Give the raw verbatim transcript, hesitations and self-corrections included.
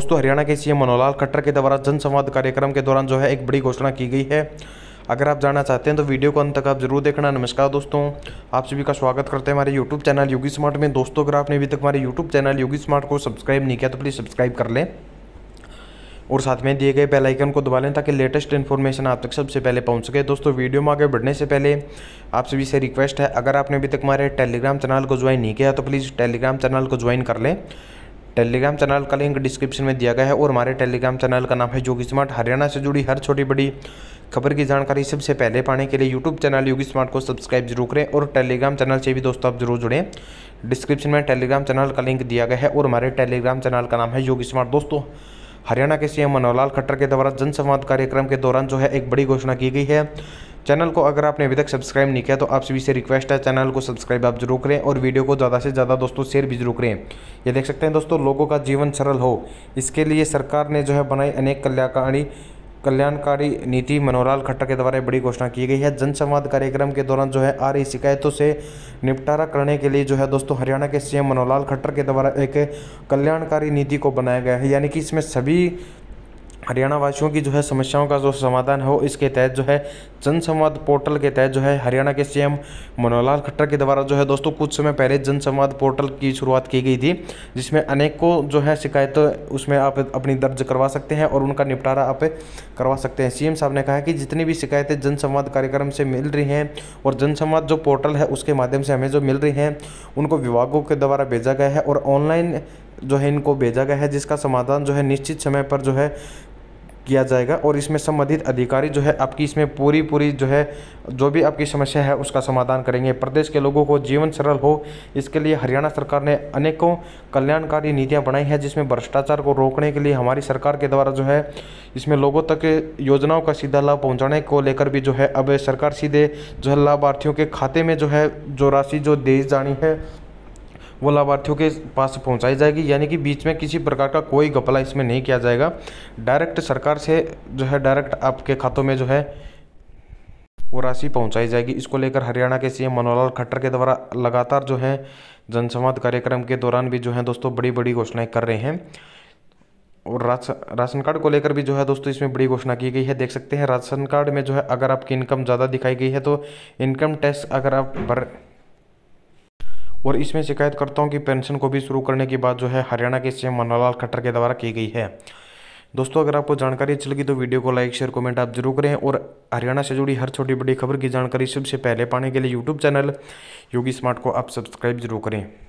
दोस्तों, हरियाणा के सीएम मनोहर लाल खट्टर के द्वारा जनसंवाद कार्यक्रम के दौरान जो है एक बड़ी घोषणा की गई है। अगर आप जानना चाहते हैं तो वीडियो को अंत तक आप जरूर देखना। नमस्कार दोस्तों, आप सभी का स्वागत करते हैं हमारे यूट्यूब चैनल योगी स्मार्ट में। दोस्तों, अगर आपने अभी तक हमारे यूट्यूब चैनल योगी स्मार्ट को सब्सक्राइब नहीं किया तो प्लीज़ सब्सक्राइब कर लें और साथ में दिए गए बेल आइकन को दबा लें ताकि लेटेस्ट इन्फॉर्मेशन आप तक सबसे पहले पहुंच सके। दोस्तों, वीडियो में आगे बढ़ने से पहले आप सभी से रिक्वेस्ट है, अगर आपने अभी तक हमारे टेलीग्राम चैनल को ज्वाइन नहीं किया तो प्लीज़ टेलीग्राम चैनल को ज्वाइन कर लें। टेलीग्राम चैनल का लिंक डिस्क्रिप्शन में दिया गया है और हमारे टेलीग्राम चैनल का नाम है योगी स्मार्ट। हरियाणा से जुड़ी हर छोटी बड़ी खबर की जानकारी सबसे पहले पाने के लिए यूट्यूब चैनल योगी स्मार्ट को सब्सक्राइब जरूर करें और टेलीग्राम चैनल से भी दोस्तों आप जरूर जुड़ें। डिस्क्रिप्शन में टेलीग्राम चैनल का लिंक दिया गया है और हमारे टेलीग्राम चैनल का नाम है योगी स्मार्ट। दोस्तों, हरियाणा के सीएम मनोहर लाल खट्टर के द्वारा जनसंवाद कार्यक्रम के दौरान जो है एक बड़ी घोषणा की गई है। चैनल को अगर आपने अभी तक सब्सक्राइब नहीं किया तो आप सभी से रिक्वेस्ट है, चैनल को सब्सक्राइब आप जरूर करें और वीडियो को ज़्यादा से ज़्यादा दोस्तों शेयर भी जरूर करें। ये देख सकते हैं दोस्तों, लोगों का जीवन सरल हो इसके लिए सरकार ने जो है बनाई अनेक कल्याणकारी कल्याणकारी नीति। मनोहर लाल खट्टर के द्वारा बड़ी घोषणा की गई है। जनसंवाद कार्यक्रम के दौरान जो है आ रही शिकायतों से निपटारा करने के लिए जो है दोस्तों हरियाणा के सीएम मनोहर लाल खट्टर के द्वारा एक कल्याणकारी नीति को बनाया गया है, यानी कि इसमें सभी हरियाणा वासियों की जो है समस्याओं का जो समाधान हो। इसके तहत जो है जनसंवाद पोर्टल के तहत जो है हरियाणा के सीएम मनोहर लाल खट्टर के द्वारा जो है दोस्तों कुछ समय पहले जनसंवाद पोर्टल की शुरुआत की गई थी, जिसमें अनेकों जो है शिकायतें उसमें आप अपनी दर्ज करवा सकते हैं और उनका निपटारा आप करवा सकते हैं। सीएम साहब ने कहा कि जितनी भी शिकायतें जनसंवाद कार्यक्रम से मिल रही हैं और जनसंवाद जो पोर्टल है उसके माध्यम से हमें जो मिल रही हैं उनको विभागों के द्वारा भेजा गया है और ऑनलाइन जो है इनको भेजा गया है, जिसका समाधान जो है निश्चित समय पर जो है किया जाएगा और इसमें संबंधित अधिकारी जो है आपकी इसमें पूरी पूरी जो है जो भी आपकी समस्या है उसका समाधान करेंगे। प्रदेश के लोगों को जीवन सरल हो इसके लिए हरियाणा सरकार ने अनेकों कल्याणकारी नीतियां बनाई हैं, जिसमें भ्रष्टाचार को रोकने के लिए हमारी सरकार के द्वारा जो है इसमें लोगों तक योजनाओं का सीधा लाभ पहुँचाने को लेकर भी जो है अब सरकार सीधे जो है लाभार्थियों के खाते में जो है जो राशि जो दी जानी है वो लाभार्थियों के पास पहुंचाई जाएगी, यानी कि बीच में किसी प्रकार का कोई घपला इसमें नहीं किया जाएगा। डायरेक्ट सरकार से जो है डायरेक्ट आपके खातों में जो है वो राशि पहुंचाई जाएगी। इसको लेकर हरियाणा के सीएम मनोहर लाल खट्टर के द्वारा लगातार जो है जनसंवाद कार्यक्रम के दौरान भी जो है दोस्तों बड़ी बड़ी घोषणाएं कर रहे हैं और राशन कार्ड को लेकर भी जो है दोस्तों इसमें बड़ी घोषणा की गई है। देख सकते हैं राशन कार्ड में जो है अगर आपकी इनकम ज़्यादा दिखाई गई है तो इनकम टैक्स अगर आप भर और इसमें शिकायतकर्ताओं की पेंशन को भी शुरू करने की बात जो है हरियाणा के सीएम मनोहर लाल खट्टर के द्वारा की गई है। दोस्तों, अगर आपको जानकारी अच्छी लगी तो वीडियो को लाइक शेयर कमेंट आप जरूर करें और हरियाणा से जुड़ी हर छोटी बड़ी खबर की जानकारी सबसे पहले पाने के लिए यूट्यूब चैनल योगी स्मार्ट को आप सब्सक्राइब जरूर करें।